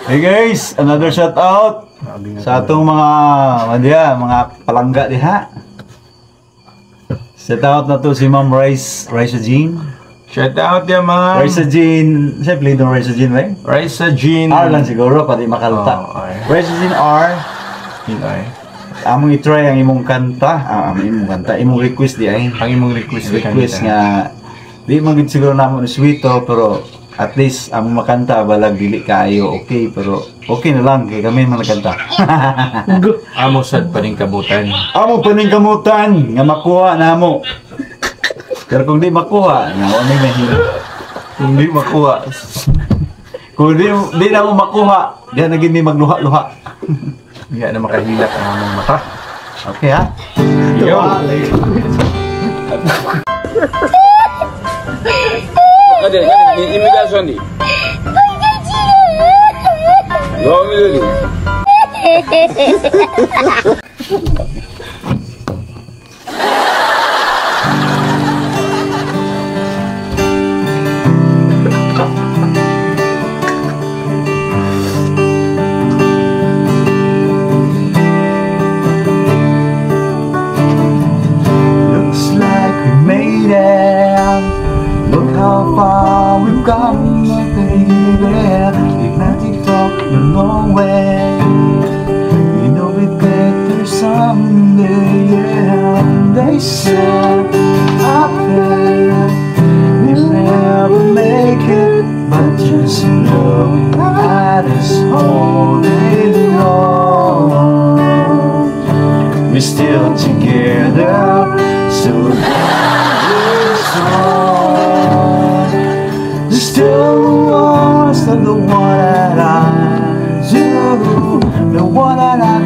Hey guys, another shout out sa atong mga palangga diha. Shout out na to si Ma'am Raisa Jean. Shout out ya Ma'am Raisa Jean. Siya play dong Raisa Jean, right? Raisa Jean R lang siguro, pati makalta. Raisa Jean R. Among i-try ang imong kanta. Imong request di ay. Ang imong request nga di man gid siguro namo ni sweeto, pero at least among makanta balag dili kaayo okay, pero okay na lang kay kami man nagkanta. Amo sad paningkamutan. Amo paningkamutan nga makuha namo. Pero kung di makuha, ano mahirap. Kung di makuha. Kung di na mo makuha, diyan naging may magluha-luha. Hindi na makahilak ang among mata. Okay ha? Yo! Ada, imitasyon di. Gawin mo dulu. Looks like we made it. Look how far we've come, baby. Hypnotic talk, the long way. You know we'll get there someday, yeah. They said up there we'll never make it, but just look at us holding on. We're still together, so still the one that I do, the one that I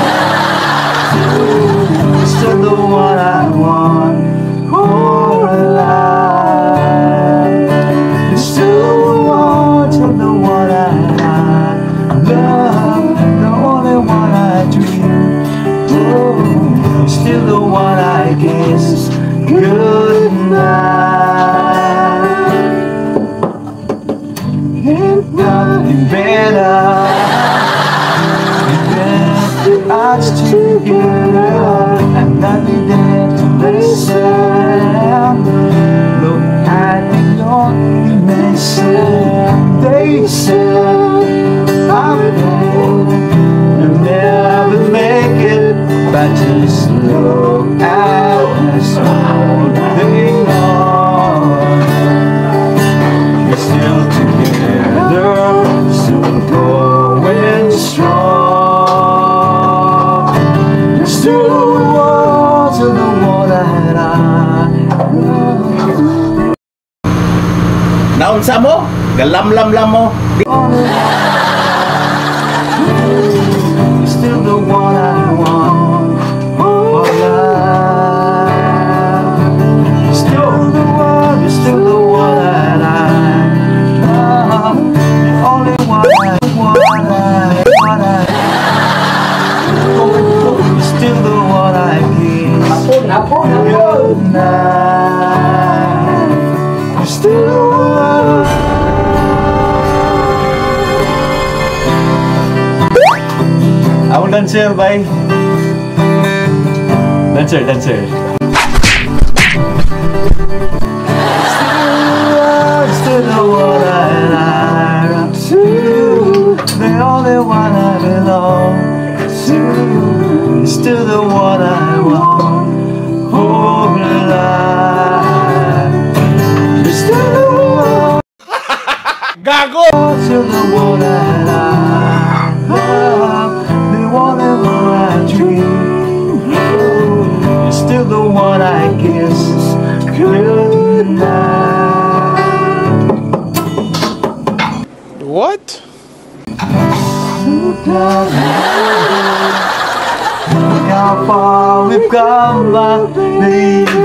do, still the one I want for life. Still the one, still the one that I love, the only one I dream. Oh, still the one I kiss good night. Ain't nothing better than us together, and nothing there to listen. Look at me, don't be messing. They said I'm old, you'll never make it, but just look at us holding on. We're still together, still going strong. Still the walls of the one that I love. Naunsa mo? Galamlam-lam mo. Still the one I want for life. Still the one, still the one that I love. The only one I still the one I give. Good night. Still the one. I will dancer, bye. Dancer. Still the one I love to, the only one I belong to. Still the one I want for life. Still the one. Gago! Still the one I love, the only one I dream. You're still the one I kiss good night. What? Look how far we've come, baby.